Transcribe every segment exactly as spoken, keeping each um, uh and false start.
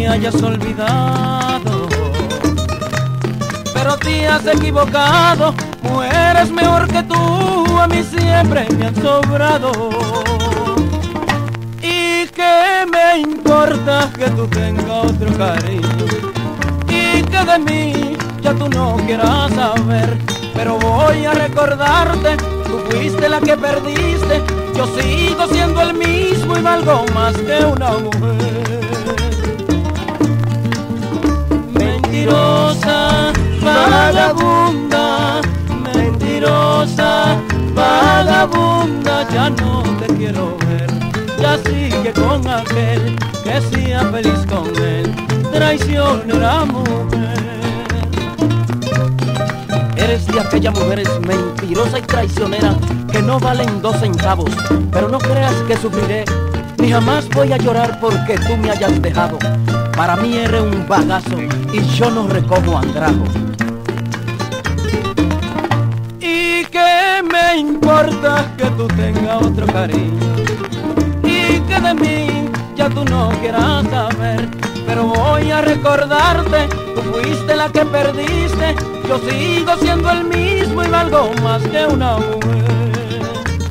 hayas olvidado, pero te has equivocado. Mujeres mejor que tú a mí siempre me han sobrado. ¿Y qué me importa que tú tengas otro cariño? Y que de mí ya tú no quieras saber. Pero voy a recordarte, tú fuiste la que perdiste. Yo sigo siendo el mismo y valgo más que una mujer. Mentirosa, vagabunda, mentirosa, vagabunda, ya no te quiero ver. Ya sigue con aquel que sea feliz con él, traicionera mujer. Eres de aquellas mujeres mentirosa y traicionera que no valen dos centavos, pero no creas que sufriré, ni jamás voy a llorar porque tú me hayas dejado. Para mí eres un bagazo y yo no recojo andrajo. ¿Y qué me importa que tú tengas otro cariño? Y que de mí ya tú no quieras saber. Pero voy a recordarte, tú fuiste la que perdiste. Yo sigo siendo el mismo y valgo más que una mujer.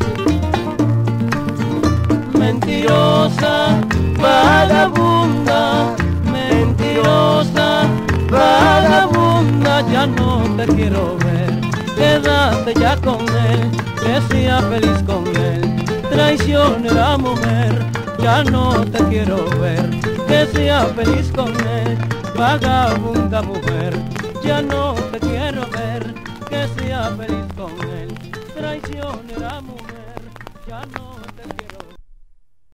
Mentirosa, vagabunda, mentirosa, vagabunda, ya no te quiero ver. Quédate ya con él, que sea feliz con él. Traicionera mujer, ya no te quiero ver. Que sea feliz con él, vagabunda mujer, ya no te quiero ver. Que sea feliz con él, traicionera mujer, ya no te quiero ver.